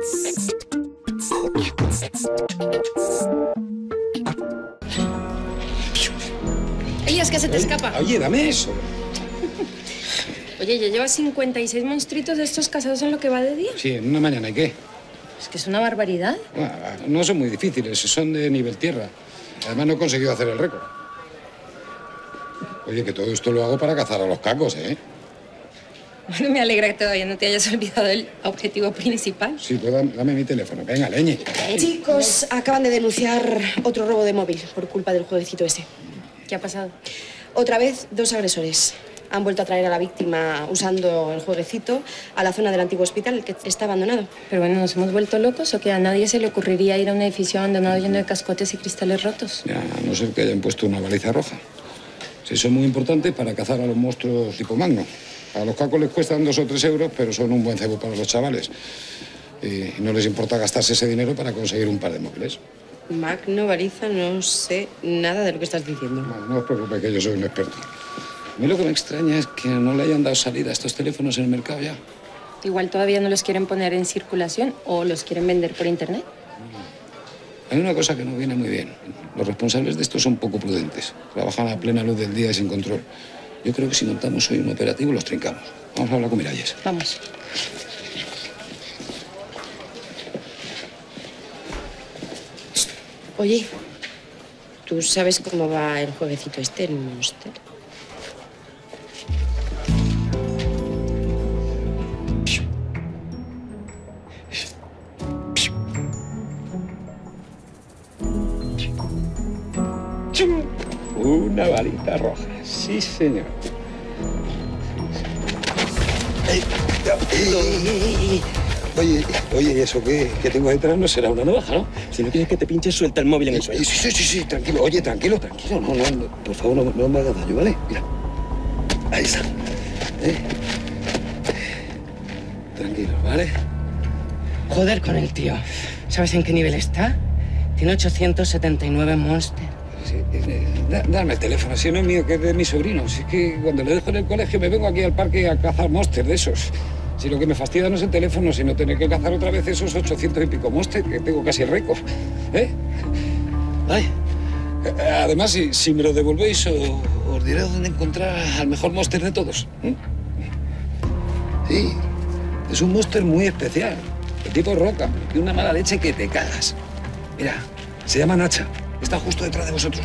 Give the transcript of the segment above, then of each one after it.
Elías, que se te escapa. Oye, dame eso. Oye, ya llevas 56 monstruitos de estos casados en lo que va de día. Sí, en una mañana, ¿y qué? Es que es una barbaridad. Bueno, no son muy difíciles, son de nivel tierra. Además, no he conseguido hacer el récord. Oye, que todo esto lo hago para cazar a los cacos, ¿eh? Bueno, me alegra que todavía no te hayas olvidado del objetivo principal. Sí, pues dame mi teléfono. Venga, leñe. Chicos, acaban de denunciar otro robo de móvil por culpa del jueguecito ese. ¿Qué ha pasado? Otra vez, 2 agresores. Han vuelto a traer a la víctima usando el jueguecito a la zona del antiguo hospital, que está abandonado. Pero bueno, ¿nos hemos vuelto locos o que a nadie se le ocurriría ir a un edificio abandonado lleno de cascotes y cristales rotos? Ya, a no ser que hayan puesto una baliza roja. Sí, son muy importantes para cazar a los monstruos tipo magno. A los cacos les cuestan 2 o 3 euros, pero son un buen cebo para los chavales. Y no les importa gastarse ese dinero para conseguir un par de móviles. Magno, baliza, no sé nada de lo que estás diciendo. No os preocupéis, que yo soy un experto. A mí lo que me extraña es que no le hayan dado salida a estos teléfonos en el mercado ya. Igual todavía no los quieren poner en circulación o los quieren vender por internet. Hay una cosa que no viene muy bien. Los responsables de esto son poco prudentes. Trabajan a plena luz del día y sin control. Yo creo que si montamos hoy un operativo, los trincamos. Vamos a hablar con Miralles. Vamos. Oye, ¿tú sabes cómo va el jueguecito este, el Monster? Una balita roja. Sí, señor. Oye, ¿y eso qué tengo detrás? No será una navaja, ¿no? Si no quieres que te pinche, suelta el móvil en el suelo. Sí, tranquilo. Oye, tranquilo. No, por favor, no me hagas daño, ¿vale? Mira. Ahí está. Tranquilo, ¿vale? Joder con el tío. ¿Sabes en qué nivel está? Tiene 879 Monster. Sí, dame el teléfono, si no es mío, que es de mi sobrino. Si es que cuando lo dejo en el colegio me vengo aquí al parque a cazar monsters de esos. Si lo que me fastidia no es el teléfono, sino tener que cazar otra vez esos 800 y pico monsters, que tengo casi récord. Ay. Además, si me lo devolvéis, os diré dónde encontrar al mejor monster de todos. Sí, es un monster muy especial. De tipo roca, y una mala leche que te cagas. Mira, se llama Nacha. Está justo detrás de vosotros.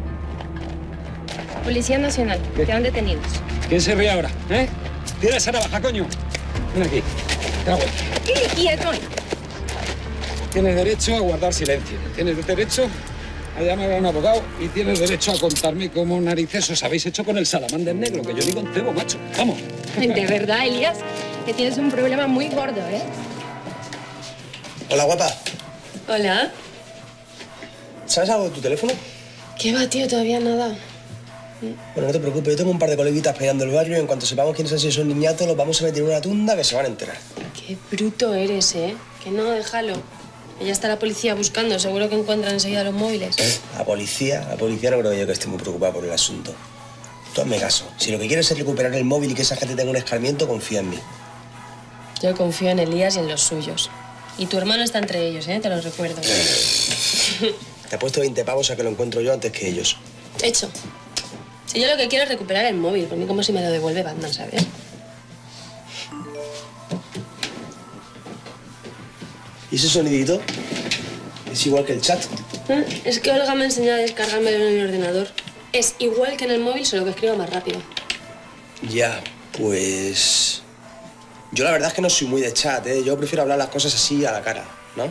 Policía Nacional, quedan detenidos. ¿Quién se ríe ahora? Tira esa navaja, coño. Ven aquí. Trago. ¡Quieto! Tienes derecho a guardar silencio. Tienes derecho a llamar a un abogado y tienes derecho a contarme cómo narices os habéis hecho con el salamander negro, que yo digo un cebo, macho. Vamos. De verdad, Elías, que tienes un problema muy gordo, ¿eh? Hola, guapa. Hola. ¿Sabes algo de tu teléfono? ¿Qué va, tío? Todavía nada. Bueno, no te preocupes, yo tengo un par de coleguitas peleando el barrio y en cuanto sepamos quiénes han sido esos niñatos, los vamos a meter en una tunda que se van a enterar. Qué bruto eres, ¿eh? Que no, déjalo. Ya está la policía buscando, seguro que encuentran enseguida los móviles. La policía no creo yo que esté muy preocupada por el asunto. Tú hazme caso. Si lo que quieres es recuperar el móvil y que esa gente tenga un escarmiento, confía en mí. Yo confío en Elías y en los suyos. Y tu hermano está entre ellos, ¿eh? Te lo recuerdo. Te he puesto 20 pavos a que lo encuentro yo antes que ellos. Hecho. Si yo lo que quiero es recuperar el móvil, por mí como si me lo devuelve Batman, ¿sabes? ¿Y ese sonidito? Es igual que el chat. Es que Olga me enseñó a descargármelo en el ordenador. Es igual que en el móvil, solo que escribo más rápido. Ya, pues... Yo la verdad es que no soy muy de chat, ¿eh? Yo prefiero hablar las cosas así a la cara, ¿no?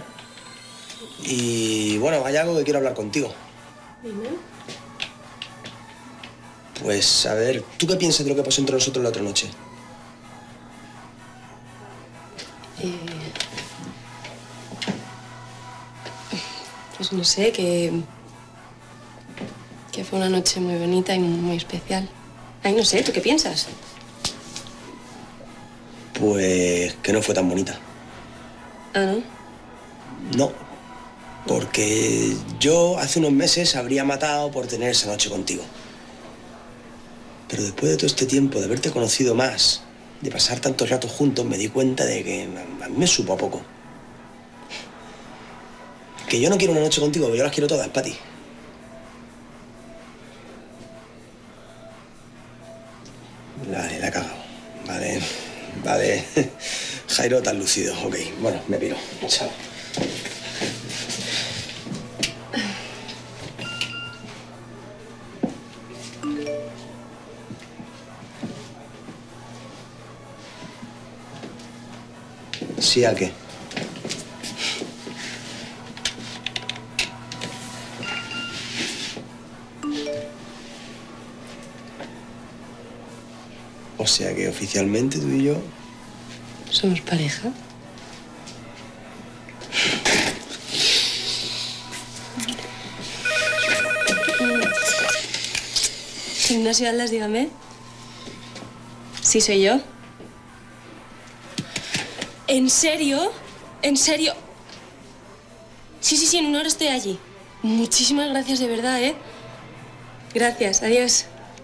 Y bueno, hay algo que quiero hablar contigo. Dime. Pues, a ver, ¿tú qué piensas de lo que pasó entre nosotros la otra noche? Pues no sé, que fue una noche muy bonita y muy especial. Ay, no sé, ¿tú qué piensas? Pues que no fue tan bonita. Ah, ¿no? No, porque yo hace unos meses habría matado por tener esa noche contigo. Pero después de todo este tiempo, de haberte conocido más, de pasar tantos ratos juntos, me di cuenta de que a mí me supo a poco. Que yo no quiero una noche contigo, que yo las quiero todas, Pati. Vale, la he cagado. Vale. Jairo, tan lucido. Ok, bueno, me piro. Chao. ¿Sí a qué? O sea que oficialmente tú y yo... ¿Somos pareja? Ignacio Aldas, dígame. ¿Sí soy yo? ¿En serio? ¿En serio? Sí, en una hora estoy allí. Muchísimas gracias, de verdad, ¿eh? Gracias, adiós.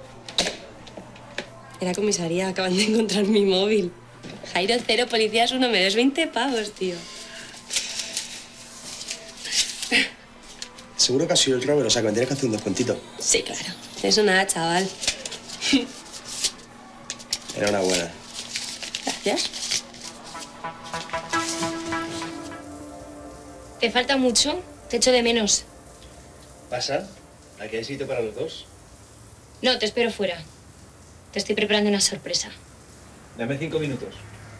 Era comisaría, acaban de encontrar mi móvil. Jairo, 0, policías 1, me des 20 pavos, tío. Seguro que ha sido el robo, o sea que me tienes que hacer un descuentito. Sí, claro. Eso nada, chaval. Enhorabuena. Gracias. ¿Te falta mucho? Te echo de menos. ¿Pasa? ¿Aquí hay sitio para los dos? No, te espero fuera. Te estoy preparando una sorpresa. Dame 5 minutos.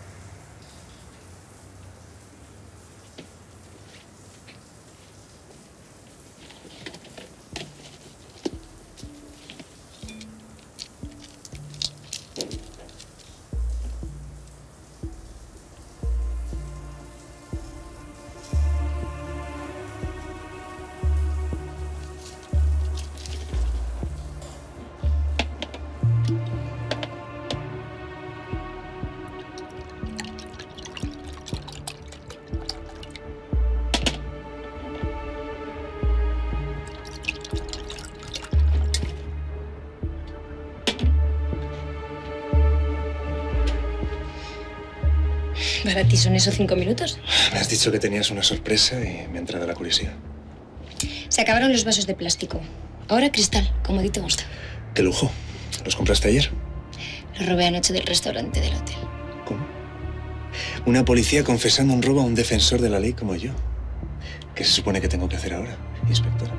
¿Para ti son esos 5 minutos? Me has dicho que tenías una sorpresa y me ha entrado la curiosidad. Se acabaron los vasos de plástico. Ahora cristal, como a ti te gusta. ¡Qué lujo! ¿Los compraste ayer? Los robé anoche del restaurante del hotel. ¿Cómo? Una policía confesando un robo a un defensor de la ley como yo. ¿Qué se supone que tengo que hacer ahora, inspectora?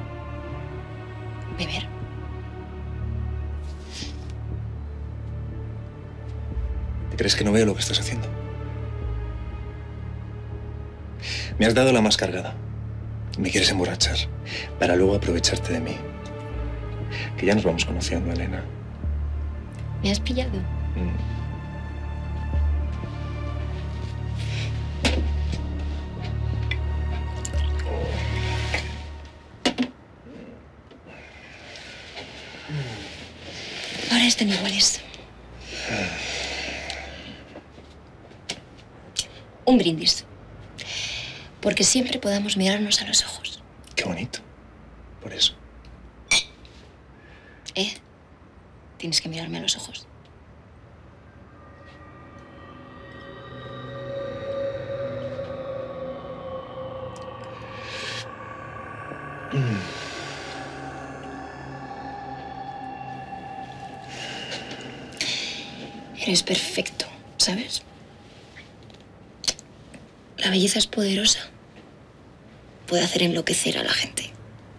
Beber. ¿Te crees que no veo lo que estás haciendo? Me has dado la más cargada. Me quieres emborrachar para luego aprovecharte de mí. Que ya nos vamos conociendo, Elena. ¿Me has pillado? Ahora están iguales. Un brindis. Porque siempre podamos mirarnos a los ojos. Qué bonito. Por eso. Tienes que mirarme a los ojos. Eres perfecto, ¿sabes? La belleza es poderosa. Puede hacer enloquecer a la gente.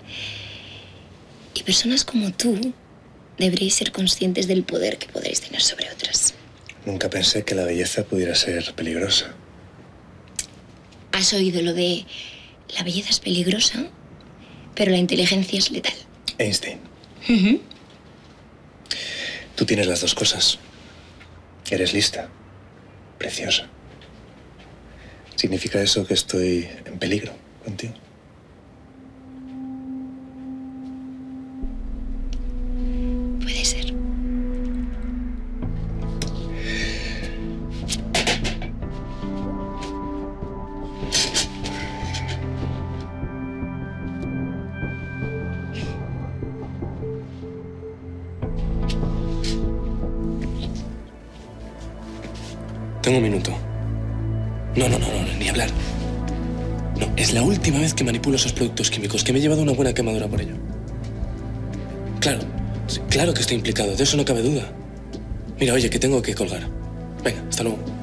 Y personas como tú deberéis ser conscientes del poder que podréis tener sobre otras. Nunca pensé que la belleza pudiera ser peligrosa. ¿Has oído lo de la belleza es peligrosa, pero la inteligencia es letal? Einstein. Tú tienes las dos cosas. Eres lista, preciosa. ¿Significa eso que estoy en peligro contigo? Puede ser. Tengo un minuto. No, ni hablar. No, es la última vez que manipulo esos productos químicos, que me he llevado una buena quemadura por ello. Claro, sí, claro que estoy implicado, de eso no cabe duda. Mira, oye, que tengo que colgar. Venga, hasta luego.